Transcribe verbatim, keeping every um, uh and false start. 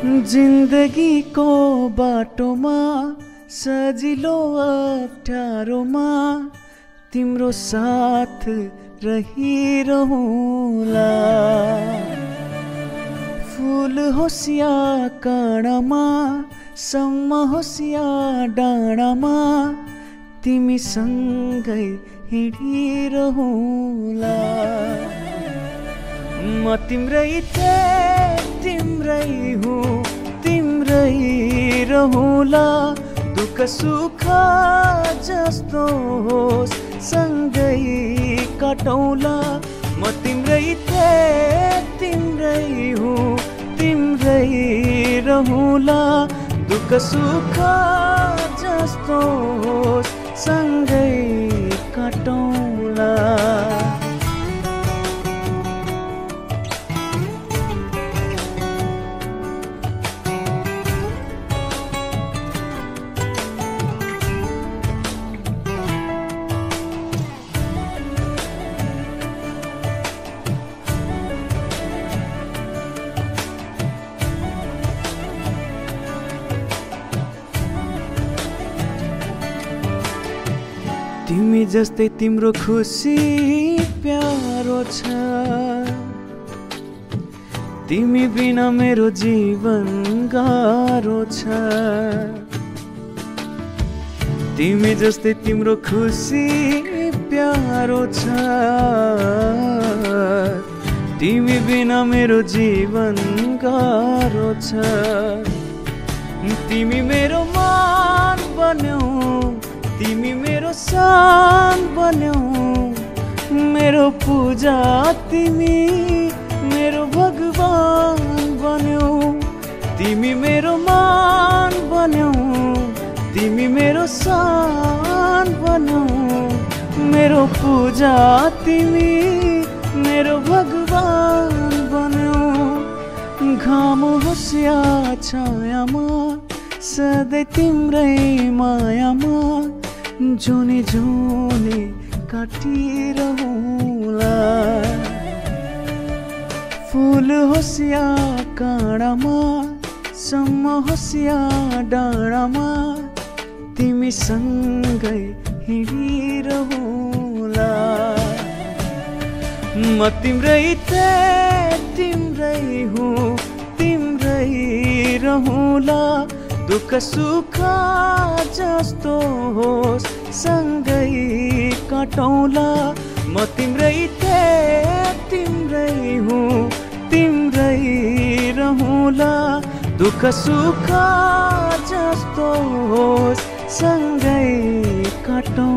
जिंदगी को बाटोमा सजिलो अप्ठ्यारोमा तिम्रो साथ रहिरहूला। फूल होस् या काँडामा सम्म होस् या डाँडामा तिमी सँगै हिँडिरहूला। म तिम्रै थिएँ तिम्रै हुँ तिम्रै रहूला। दुःख सुख जस्तो होस् सँगै काटौँला। म तिम्रै थिएँ तिम्रै हुँ तिम्रै रहूला। दुःख सुख जस्तो होस् सँगै काटौँला। तिमी जस्तै तिम्रो खुसी प्यारो छ। तिमी बिना मेरो जीवन गाह्रो छ। तिमी जस्तै तिम्रो खुसी प्यारो छ। तिमी बिना मेरो जीवन गाह्रो छ। तिमी मेरो मान बन्यौ तिमी मेरो शान बन्यौ। मेरो पूजा तिमी मेरो भगवान बन्यौ। तिमी मेरो मान बन्यौ तिमी मेरो शान बन्यौ। मेरो पूजा तिमी मेरो भगवान बन्यौ। घाम होस् या छायामा सधैँ तिम्रै मायामा जुनी जुनी काटिरहूला। फूल होस् या काँडामा सम्म होस् या डाँडामा तिमी सँगै हिँडिरहूला। म तिम्रै थिएँ तिम्रै हुँ तिम्रै रहूला। दुःख सुख जस्तो होस् सँगै काटौँला। म तिम्रै थिएँ तिम्रै हुँ तिम्रै रहूला। दुःख सुख जस्तो होस् सँगै काटौँ।